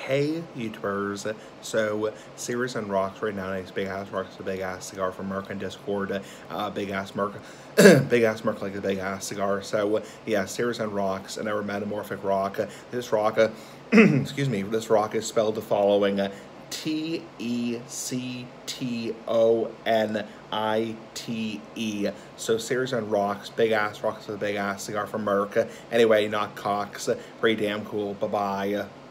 Hey YouTubers, so Series on Rocks right now, it's Big Ass Rocks, a big ass cigar from Merc on Discord, big ass Merc, big ass Merc like a big ass cigar. So yeah, Series on Rocks, another metamorphic rock. This rock, excuse me, this rock is spelled the following: Tectonite. So Series on Rocks, big ass rocks with a big ass cigar from Merc. Anyway, not Cox. Pretty damn cool. Bye bye.